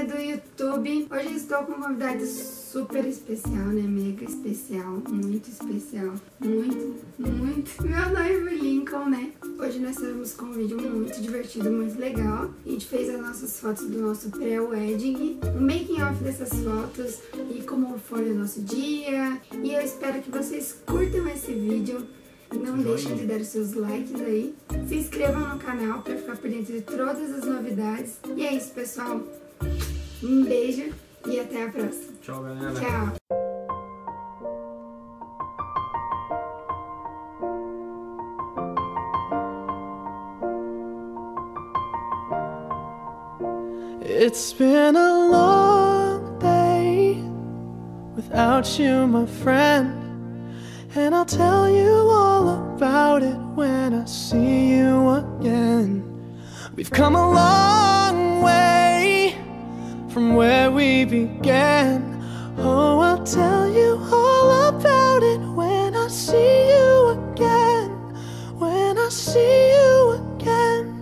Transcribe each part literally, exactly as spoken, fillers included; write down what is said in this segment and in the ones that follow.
galerinha do YouTube, hoje eu estou com um convidado super especial, né? Mega especial, muito especial, muito, muito. Meu noivo Lincoln, né? Hoje nós estamos com um vídeo muito divertido, muito legal. A gente fez as nossas fotos do nosso pré-wedding, um making off dessas fotos e como foi o nosso dia. E eu espero que vocês curtam esse vídeo. Não deixem de dar os seus likes aí. Se inscrevam no canal para ficar por dentro de todas as novidades. E é isso, pessoal. Um beijo e até a próxima. Tchau, galera. Tchau. It's been a long day without you, my friend. And I'll tell you all about it when I see you again. We've come a long way from where we began. Oh, I'll tell you all about it when I see you again. When I see you again.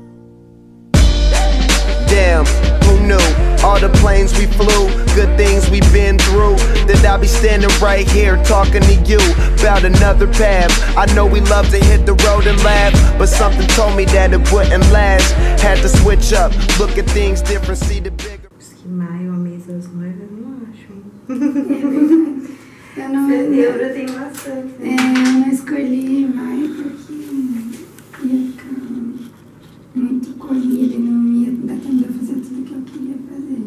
Damn, who knew? All the planes we flew, good things we've been through, that I'll be standing right here talking to you about another path. I know we love to hit the road and laugh, but something told me that it wouldn't last. Had to switch up, look at things different, see the bigger. Que maio, a mesa das noivas, não acho. Eu não, Setembro tem bastante. É, eu não escolhi maio porque ia ficar muito corrido e não ia dar tempo de eu fazer tudo que eu queria fazer.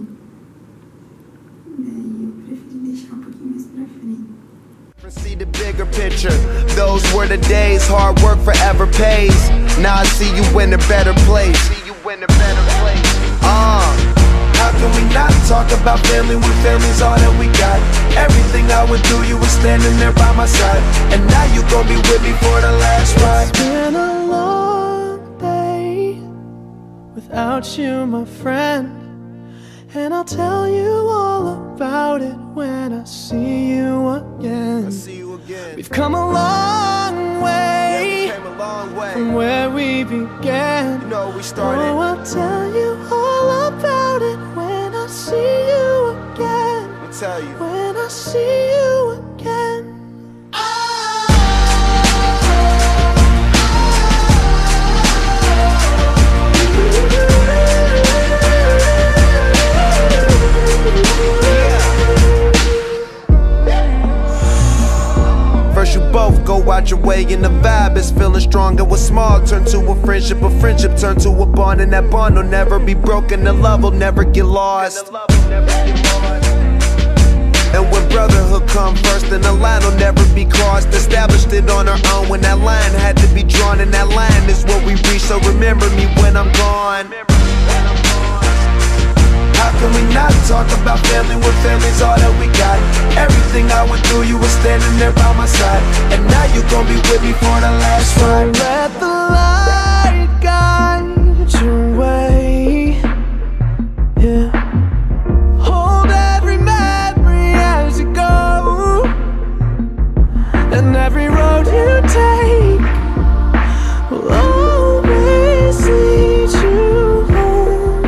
Daí eu preferi deixar um pouquinho mais pra frente. See the bigger picture. Those were the days, hard work forever pays. Now I see you in a better place. See you in a better place. Uh, how can we not talk about family when family's all that we got? Everything I would do, you were standing there by my side, and now you gon' be with me for the last ride. It's been a long day without you, my friend. And I'll tell you all about it when I see you again. I see you again. We've come a long way, Yeah, we came a long way from where we began. You know we started. Oh, I'll tell you all about it when I see you again. Let me tell you. When I see you again. First you both go out your way and the vibe is feeling strong. And what's small turn to a friendship, a friendship turn to a bond, and that bond will never be broken, the love will never get lost. And when brotherhood come first, then the line will never be crossed. Established it on our own when that line had to be drawn, and that line is what we reach, so remember me when I'm gone. How can we not talk about family when family's all that we got? Everything I went through, you were standing there by my side, and now you gon' be with me for the last ride. Let the light guide your way. Yeah. Hold every memory as you go, and every road you take will always lead you home.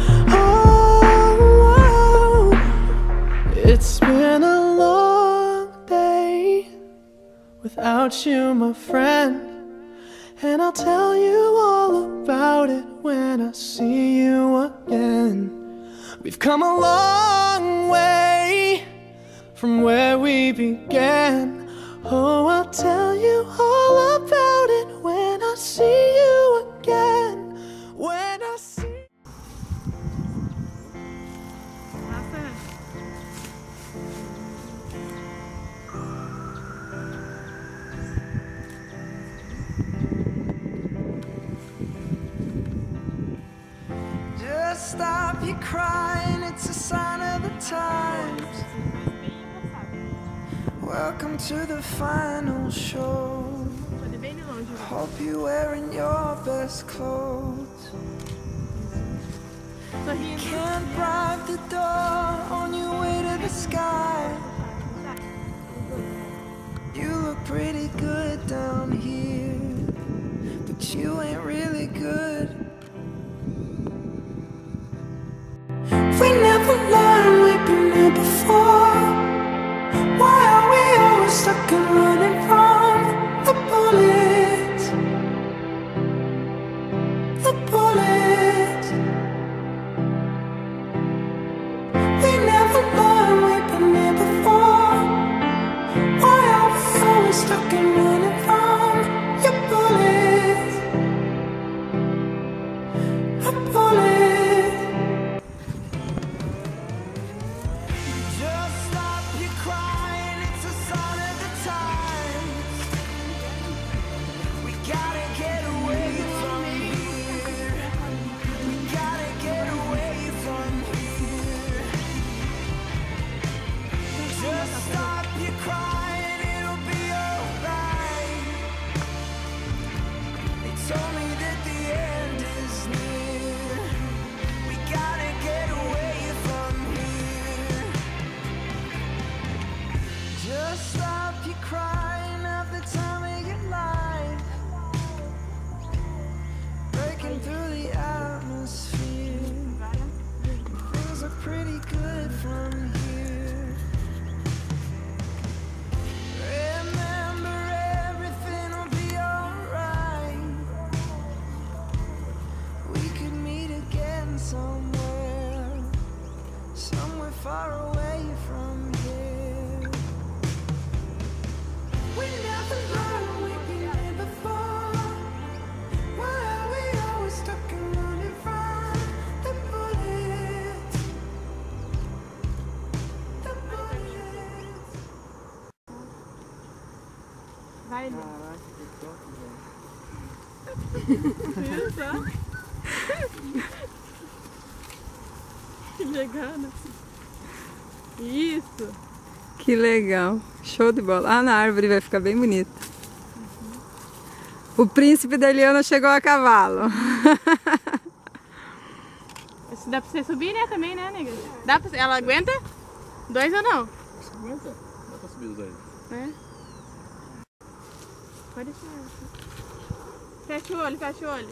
Oh, it's been a long day without you, my friend. And I'll tell you all about it when I see you again. We've come a long way from where we began. Oh, I'll tell you all about it when I see you again. When I see. Just stop your crying, it's a sign of the times. Welcome to the final show. Hope you're wearing your best clothes. You can't bribe the door on your way to the sky. You look pretty good down here, but you ain't really good. We stuck and running from your bullets. A bullet. Just stop your crying, it's a sign of the times. We gotta get away from here. We gotta get away from here. Just stop your crying, it'll be alright. They told me that the end is near. We gotta get away from here. Just stop your crying at the time of your life. Breaking through the atmosphere. Things are pretty good from here. Remember, everything will be alright. We could meet again somewhere, somewhere far away from here. We never learned we've been here before. Why are we always stuck and running from the bullets? The bullets. Vai, Caraca, que top, velho. viu só? Que legal, né? Isso. Que legal. Show de bola. Ah, na árvore vai ficar bem bonito. O príncipe da Eliana chegou a cavalo. Esse dá pra você subir, né? Também, né, nega? Dá pra... Ela aguenta? Dois ou não? Aguenta? Dá pra subir os dois. É. Pode deixar. Fecha o olho, fecha o olho.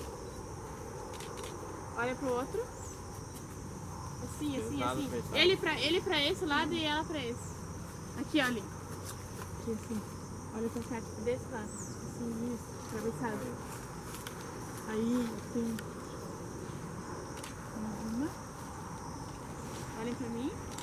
Olha pro outro. Assim, assim, Fechado, assim. fechado. Ele pra, ele pra esse lado e ela pra esse. Aqui, olha. Aqui, assim. Olha pra cá, tipo, desse lado. Assim, isso. Atravessado. Aí, assim. Uma. Olhem pra mim.